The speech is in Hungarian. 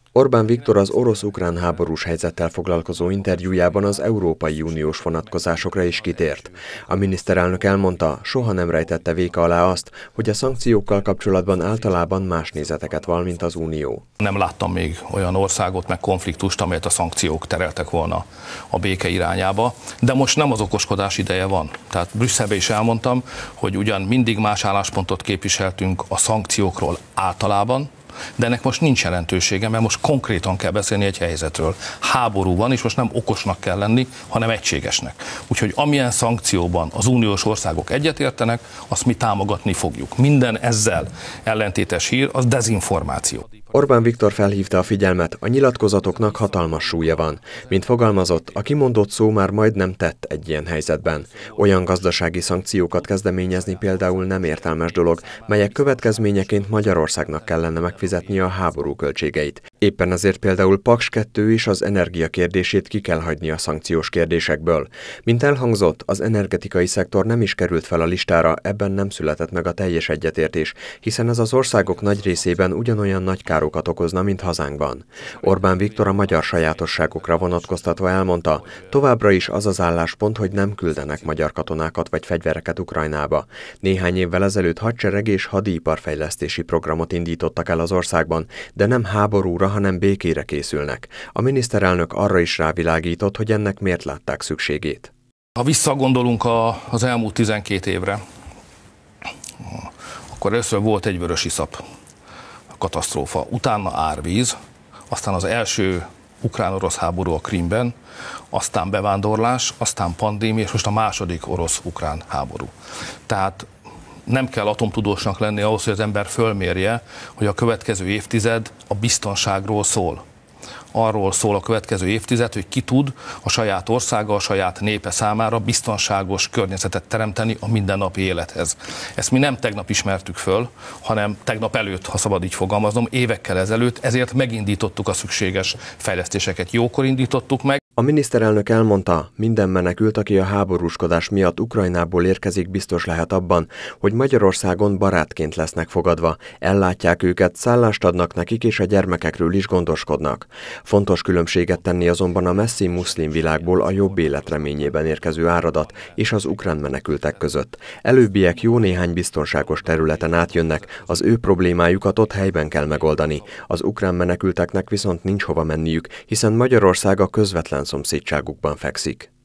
Orbán Viktor az orosz-ukrán háborús helyzettel foglalkozó interjújában az Európai Uniós vonatkozásokra is kitért. A miniszterelnök elmondta, soha nem rejtette véka alá azt, hogy a szankciókkal kapcsolatban általában más nézeteket val, mint az Unió. Nem láttam még olyan országot, meg konfliktust, amelyet a szankciók tereltek volna a béke irányába, de most nem az okoskodás ideje van. Tehát Brüsszelbe is elmondtam, hogy ugyan mindig más álláspontot képviseltünk a szankciókról általában, de ennek most nincs jelentősége, mert most konkrétan kell beszélni egy helyzetről. Háború van, és most nem okosnak kell lenni, hanem egységesnek. Úgyhogy amilyen szankcióban az uniós országok egyetértenek, azt mi támogatni fogjuk. Minden ezzel ellentétes hír, az dezinformáció. Orbán Viktor felhívta a figyelmet, a nyilatkozatoknak hatalmas súlya van. Mint fogalmazott, a kimondott szó már majdnem tett egy ilyen helyzetben. Olyan gazdasági szankciókat kezdeményezni például nem értelmes dolog, melyek következményeként Magyarországnak kellene megfizetnie a háború költségeit. Éppen ezért például Paks 2 és az energia kérdését ki kell hagyni a szankciós kérdésekből. Mint elhangzott, az energetikai szektor nem is került fel a listára, ebben nem született meg a teljes egyetértés, hiszen ez az országok nagy részében ugyanolyan nagy károkat okozna, mint hazánkban. Orbán Viktor a magyar sajátosságokra vonatkoztatva elmondta, továbbra is az az álláspont, hogy nem küldenek magyar katonákat vagy fegyvereket Ukrajnába. Néhány évvel ezelőtt hadsereg és hadiiparfejlesztési programot indítottak el az országban, de nem háborúra, hanem békére készülnek. A miniszterelnök arra is rávilágított, hogy ennek miért látták szükségét. Ha visszagondolunk az elmúlt 12 évre, akkor először volt egy vörösiszap katasztrófa, utána árvíz, aztán az első ukrán-orosz háború a Krímben, aztán bevándorlás, aztán pandémia, és most a második orosz-ukrán háború. Tehát nem kell atomtudósnak lenni ahhoz, hogy az ember fölmérje, hogy a következő évtized a biztonságról szól. Arról szól a következő évtized, hogy ki tud a saját országa, a saját népe számára biztonságos környezetet teremteni a mindennapi élethez. Ezt mi nem tegnap ismertük föl, hanem tegnap előtt, ha szabad így fogalmaznom, évekkel ezelőtt, ezért megindítottuk a szükséges fejlesztéseket. Jókor indítottuk meg. A miniszterelnök elmondta, minden menekült, aki a háborúskodás miatt Ukrajnából érkezik, biztos lehet abban, hogy Magyarországon barátként lesznek fogadva, ellátják őket, szállást adnak nekik és a gyermekekről is gondoskodnak. Fontos különbséget tenni azonban a messzi muszlim világból a jobb élet reményében érkező áradat és az ukrán menekültek között. Előbbiek jó néhány biztonságos területen átjönnek, az ő problémájukat ott helyben kell megoldani. Az ukrán menekülteknek viszont nincs hova menniük, hiszen Magyarország a közvetlen szomszédságukban fekszik.